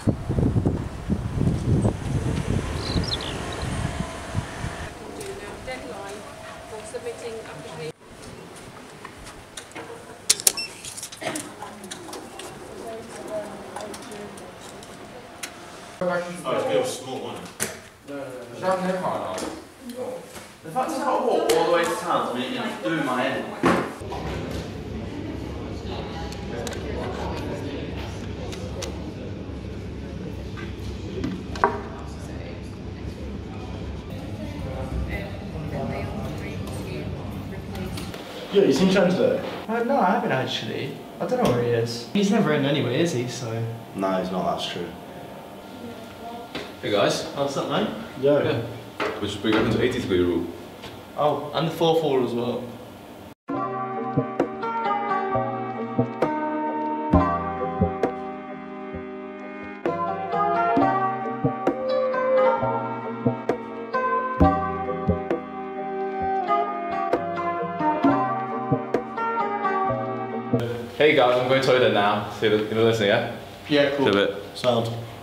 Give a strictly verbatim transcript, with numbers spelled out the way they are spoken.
Deadline for submitting applications. Oh, it's real small, isn't it? No, no, no. Is that never hard? The fact I've got to walk all the way to town, I mean, it's doing my head. Yeah, you seen Chan today? Uh, no, I haven't actually. I don't know where he is. He's never in anyway, is he? So. No, he's not, that's true. Hey guys. What's up, man? Yo. Yeah. We should bring up into eighty degree rule. Oh, and the four four as well. Hey guys, I'm going to the toilet now. See you, you know, listen, yeah? Yeah, cool. See you in a bit. Sound.